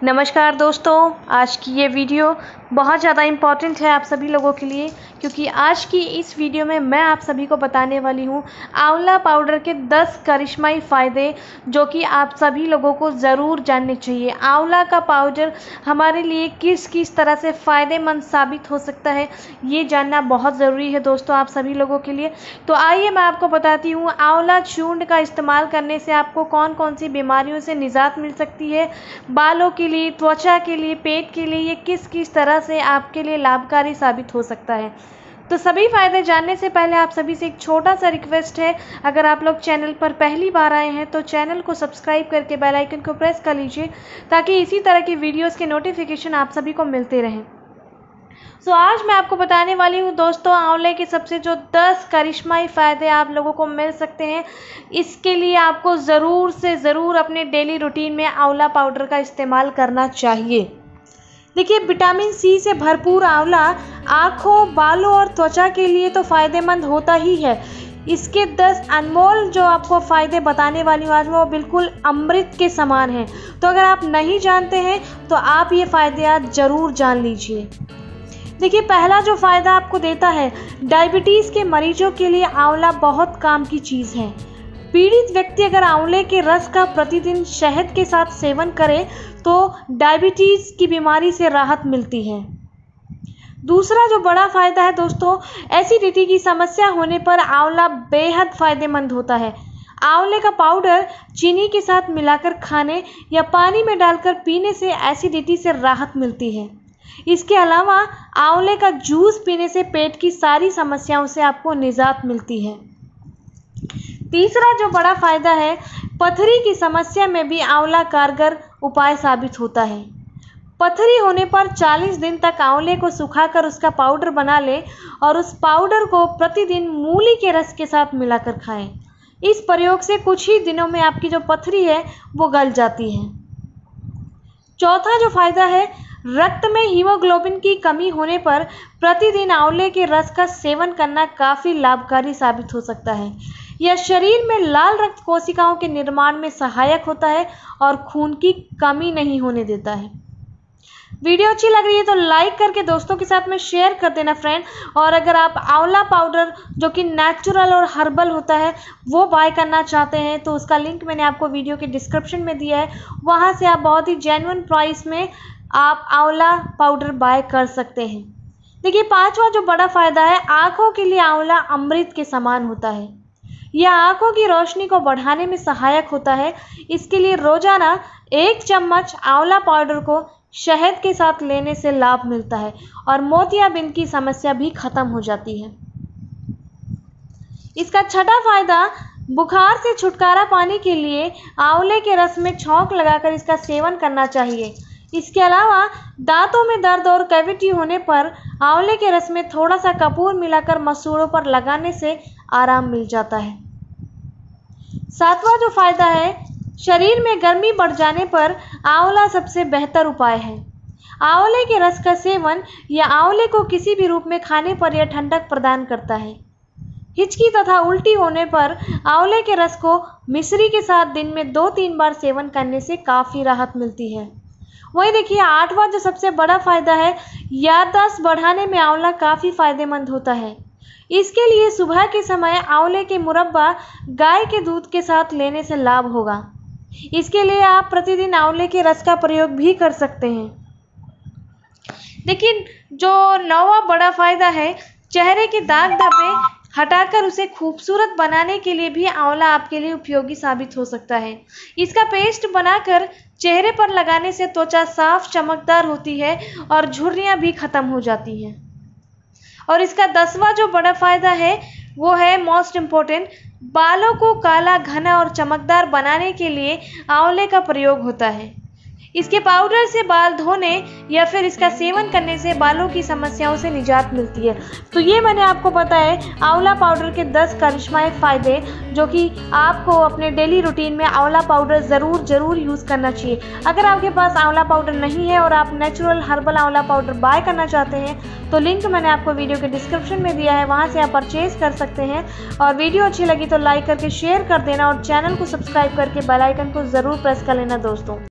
नमस्कार दोस्तों, आज की ये वीडियो बहुत ज़्यादा इम्पॉर्टेंट है आप सभी लोगों के लिए, क्योंकि आज की इस वीडियो में मैं आप सभी को बताने वाली हूँ आंवला पाउडर के 10 करिश्माई फ़ायदे जो कि आप सभी लोगों को ज़रूर जानने चाहिए। आंवला का पाउडर हमारे लिए किस किस तरह से फ़ायदेमंद साबित हो सकता है, ये जानना बहुत ज़रूरी है दोस्तों आप सभी लोगों के लिए। तो आइए मैं आपको बताती हूँ आंवला चूर्ण का इस्तेमाल करने से आपको कौन कौन सी बीमारियों से निजात मिल सकती है, बालों के लिए, त्वचा के लिए, पेट के लिए, ये किस किस तरह से आपके लिए लाभकारी साबित हो सकता है। तो सभी फायदे जानने से पहले आप सभी से एक छोटा सा रिक्वेस्ट है, अगर आप लोग चैनल पर पहली बार आए हैं तो चैनल को सब्सक्राइब करके बेल आइकन को प्रेस कर लीजिए ताकि इसी तरह की वीडियोस के नोटिफिकेशन आप सभी को मिलते रहें। तो आज मैं आपको बताने वाली हूँ दोस्तों आंवले के सबसे जो 10 करिश्माई फ़ायदे आप लोगों को मिल सकते हैं। इसके लिए आपको ज़रूर से ज़रूर अपने डेली रूटीन में आंवला पाउडर का इस्तेमाल करना चाहिए। देखिए, विटामिन सी से भरपूर आंवला आँखों, बालों और त्वचा के लिए तो फ़ायदेमंद होता ही है। इसके 10 अनमोल जो आपको फ़ायदे बताने वाली हूँ आज, वो बिल्कुल अमृत के समान हैं। तो अगर आप नहीं जानते हैं तो आप ये फ़ायदे आज ज़रूर जान लीजिए। देखिए, पहला जो फ़ायदा आपको देता है, डायबिटीज़ के मरीजों के लिए आंवला बहुत काम की चीज़ है। पीड़ित व्यक्ति अगर आंवले के रस का प्रतिदिन शहद के साथ सेवन करे तो डायबिटीज़ की बीमारी से राहत मिलती है। दूसरा जो बड़ा फ़ायदा है दोस्तों, एसिडिटी की समस्या होने पर आंवला बेहद फ़ायदेमंद होता है। आंवले का पाउडर चीनी के साथ मिलाकर खाने या पानी में डालकर पीने से एसिडिटी से राहत मिलती है। इसके अलावा आंवले का जूस पीने से पेट की सारी समस्याओं से आपको निजात मिलती है। तीसरा जो बड़ा फ़ायदा है, पथरी की समस्या में भी आंवला कारगर उपाय साबित होता है। पथरी होने पर 40 दिन तक आंवले को सुखाकर उसका पाउडर बना लें और उस पाउडर को प्रतिदिन मूली के रस के साथ मिलाकर खाएं। इस प्रयोग से कुछ ही दिनों में आपकी जो पथरी है वो गल जाती है। चौथा जो फ़ायदा है, रक्त में हीमोग्लोबिन की कमी होने पर प्रतिदिन आंवले के रस का सेवन करना काफ़ी लाभकारी साबित हो सकता है। यह शरीर में लाल रक्त कोशिकाओं के निर्माण में सहायक होता है और खून की कमी नहीं होने देता है। वीडियो अच्छी लग रही है तो लाइक करके दोस्तों के साथ में शेयर कर देना फ्रेंड। और अगर आप आंवला पाउडर जो कि नेचुरल और हर्बल होता है वो बाय करना चाहते हैं तो उसका लिंक मैंने आपको वीडियो के डिस्क्रिप्शन में दिया है, वहाँ से आप बहुत ही जेन्युइन प्राइस में आप आंवला पाउडर बाय कर सकते हैं। देखिए, पांचवा जो बड़ा फ़ायदा है, आँखों के लिए आंवला अमृत के समान होता है। यह आँखों की रोशनी को बढ़ाने में सहायक होता है। इसके लिए रोजाना 1 चम्मच आंवला पाउडर को शहद के साथ लेने से लाभ मिलता है और मोतियाबिंद की समस्या भी खत्म हो जाती है। इसका छठा फ़ायदा, बुखार से छुटकारा पाने के लिए आंवले के रस में छौंक लगाकर इसका सेवन करना चाहिए। इसके अलावा दांतों में दर्द और कैविटी होने पर आंवले के रस में थोड़ा सा कपूर मिलाकर मसूड़ों पर लगाने से आराम मिल जाता है। सातवां जो फ़ायदा है, शरीर में गर्मी बढ़ जाने पर आंवला सबसे बेहतर उपाय है। आंवले के रस का सेवन या आंवले को किसी भी रूप में खाने पर यह ठंडक प्रदान करता है। हिचकी तथा उल्टी होने पर आंवले के रस को मिश्री के साथ दिन में 2-3 बार सेवन करने से काफ़ी राहत मिलती है। वही देखिए, 8वां जो सबसे बड़ा फ़ायदा है, याददाश्त बढ़ाने में आंवला काफ़ी फ़ायदेमंद होता है। इसके लिए सुबह के समय आंवले के मुरब्बा गाय के दूध के साथ लेने से लाभ होगा। इसके लिए आप प्रतिदिन आंवले के रस का प्रयोग भी कर सकते हैं। लेकिन जो 9वां बड़ा फ़ायदा है, चेहरे के दाग धब्बे हटाकर उसे खूबसूरत बनाने के लिए भी आंवला आपके लिए उपयोगी साबित हो सकता है। इसका पेस्ट बनाकर चेहरे पर लगाने से त्वचा साफ, चमकदार होती है और झुर्रियाँ भी खत्म हो जाती हैं। और इसका 10वां जो बड़ा फ़ायदा है वो है मोस्ट इम्पोर्टेंट, बालों को काला, घना और चमकदार बनाने के लिए आंवले का प्रयोग होता है। इसके पाउडर से बाल धोने या फिर इसका सेवन करने से बालों की समस्याओं से निजात मिलती है। तो ये मैंने आपको बताया आंवला पाउडर के 10 करिश्माई फ़ायदे जो कि आपको अपने डेली रूटीन में आंवला पाउडर ज़रूर यूज़ करना चाहिए। अगर आपके पास आंवला पाउडर नहीं है और आप नेचुरल हर्बल आंवला पाउडर बाय करना चाहते हैं तो लिंक मैंने आपको वीडियो के डिस्क्रिप्शन में दिया है, वहाँ से आप परचेज़ कर सकते हैं। और वीडियो अच्छी लगी तो लाइक करके शेयर कर देना और चैनल को सब्सक्राइब करके बेल आइकन को ज़रूर प्रेस कर लेना दोस्तों।